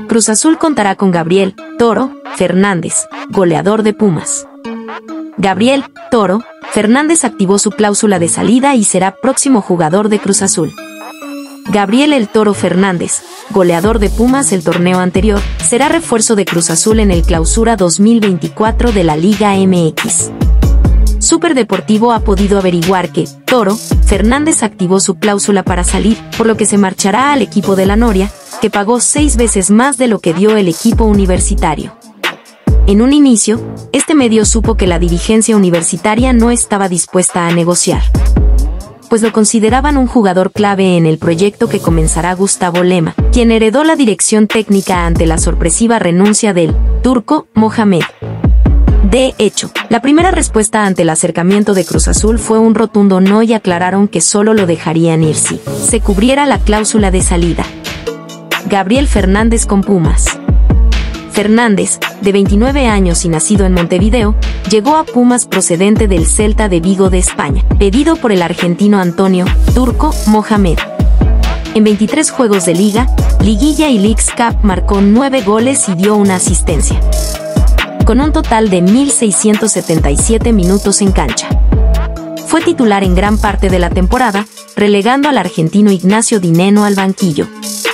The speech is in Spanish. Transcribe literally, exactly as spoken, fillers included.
Cruz Azul contará con Gabriel Toro Fernández, goleador de Pumas. Gabriel Toro Fernández activó su cláusula de salida y será próximo jugador de Cruz Azul. Gabriel El Toro Fernández, goleador de Pumas el torneo anterior, será refuerzo de Cruz Azul en el Clausura dos mil veinticuatro de la Liga M X. Superdeportivo ha podido averiguar que Toro Fernández activó su cláusula para salir, por lo que se marchará al equipo de la Noria, que pagó seis veces más de lo que dio el equipo universitario. En un inicio, este medio supo que la dirigencia universitaria no estaba dispuesta a negociar, pues lo consideraban un jugador clave en el proyecto que comenzará Gustavo Lema, quien heredó la dirección técnica ante la sorpresiva renuncia del turco Mohamed. De hecho, la primera respuesta ante el acercamiento de Cruz Azul fue un rotundo no y aclararon que solo lo dejarían ir si se cubriera la cláusula de salida. Gabriel Fernández con Pumas. Fernández, de veintinueve años y nacido en Montevideo, llegó a Pumas procedente del Celta de Vigo de España, pedido por el argentino Antonio Turco Mohamed. En veintitrés juegos de Liga, Liguilla y Leagues Cup marcó nueve goles y dio una asistencia, con un total de mil seiscientos setenta y siete minutos en cancha. Fue titular en gran parte de la temporada, relegando al argentino Ignacio Dineno al banquillo.